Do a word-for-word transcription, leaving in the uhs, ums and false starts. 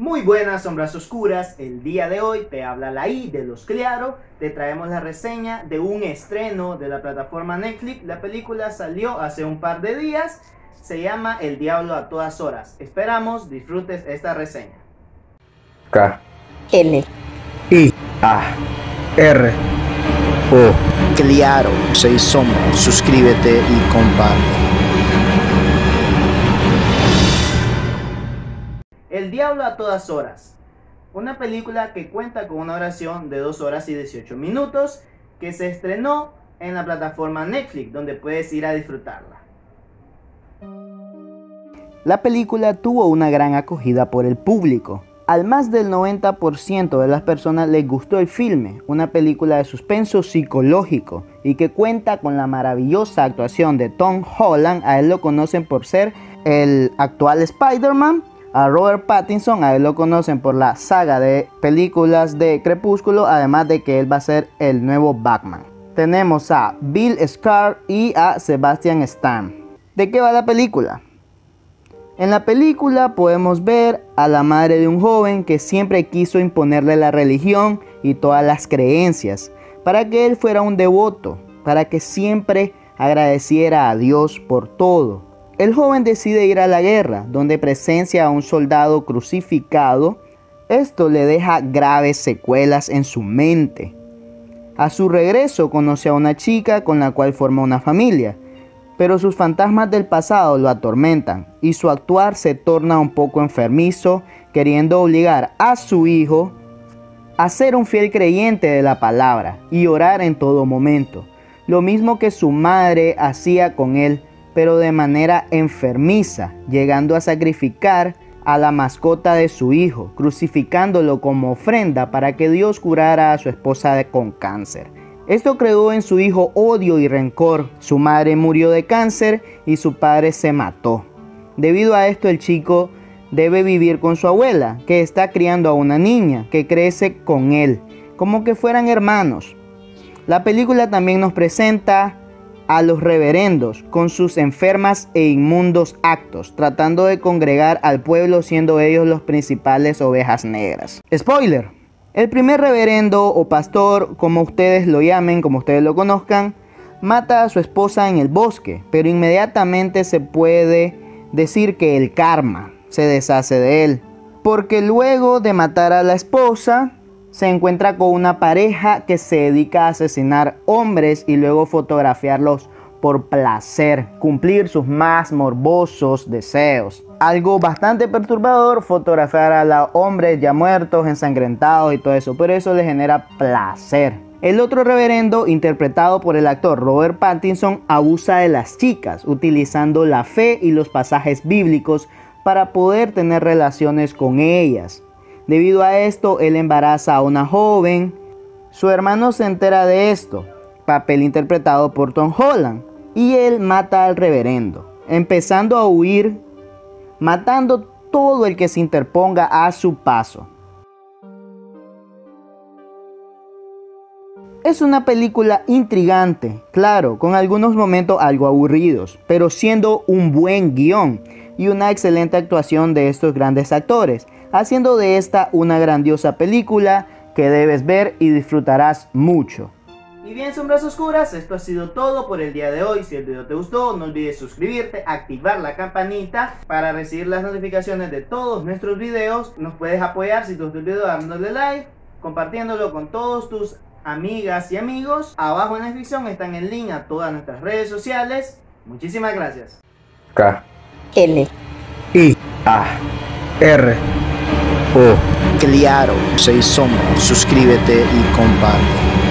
Muy buenas sombras oscuras, el día de hoy te habla la I de los Clearo. Te traemos la reseña de un estreno de la plataforma Netflix. La película salió hace un par de días, se llama El Diablo a Todas Horas. Esperamos disfrutes esta reseña. K L I A R O Clearo, seis sombras, suscríbete y comparte. El Diablo a Todas Horas, una película que cuenta con una duración de dos horas y dieciocho minutos, que se estrenó en la plataforma Netflix, donde puedes ir a disfrutarla. La película tuvo una gran acogida por el público. Al más del noventa por ciento de las personas les gustó el filme, una película de suspenso psicológico y que cuenta con la maravillosa actuación de Tom Holland. A él lo conocen por ser el actual Spider-Man. A Robert Pattinson, a él lo conocen por la saga de películas de Crepúsculo, además de que él va a ser el nuevo Batman. Tenemos a Bill Skarsgård y a Sebastian Stan. ¿De qué va la película? En la película podemos ver a la madre de un joven que siempre quiso imponerle la religión y todas las creencias, para que él fuera un devoto, para que siempre agradeciera a Dios por todo. El joven decide ir a la guerra, donde presencia a un soldado crucificado. Esto le deja graves secuelas en su mente. A su regreso conoce a una chica con la cual forma una familia, pero sus fantasmas del pasado lo atormentan y su actuar se torna un poco enfermizo, queriendo obligar a su hijo a ser un fiel creyente de la palabra y orar en todo momento, lo mismo que su madre hacía con él, pero de manera enfermiza, llegando a sacrificar a la mascota de su hijo, crucificándolo como ofrenda para que Dios curara a su esposa con cáncer. Esto creó en su hijo odio y rencor. Su madre murió de cáncer y su padre se mató. Debido a esto, el chico debe vivir con su abuela, que está criando a una niña que crece con él, como que fueran hermanos. La película también nos presenta a los reverendos con sus enfermas e inmundos actos, tratando de congregar al pueblo, siendo ellos los principales ovejas negras. Spoiler: el primer reverendo o pastor, como ustedes lo llamen, como ustedes lo conozcan, mata a su esposa en el bosque, pero inmediatamente se puede decir que el karma se deshace de él, porque luego de matar a la esposa se encuentra con una pareja que se dedica a asesinar hombres y luego fotografiarlos por placer, cumplir sus más morbosos deseos. Algo bastante perturbador, fotografiar a los hombres ya muertos, ensangrentados y todo eso, pero eso le genera placer. El otro reverendo, interpretado por el actor Robert Pattinson, abusa de las chicas, utilizando la fe y los pasajes bíblicos para poder tener relaciones con ellas. Debido a esto, él embaraza a una joven. Su hermano se entera de esto, papel interpretado por Tom Holland, y él mata al reverendo, empezando a huir, matando todo el que se interponga a su paso. Es una película intrigante, claro, con algunos momentos algo aburridos, pero siendo un buen guión y una excelente actuación de estos grandes actores, haciendo de esta una grandiosa película que debes ver y disfrutarás mucho. Y bien, sombras oscuras, esto ha sido todo por el día de hoy. Si el video te gustó, no olvides suscribirte, activar la campanita para recibir las notificaciones de todos nuestros videos. Nos puedes apoyar si te gustó el video dándole like, compartiéndolo con todos tus amigas y amigos. Abajo en la descripción están el link a todas nuestras redes sociales. Muchísimas gracias. K L I A R O Clearo, seis sombras, suscríbete y comparte.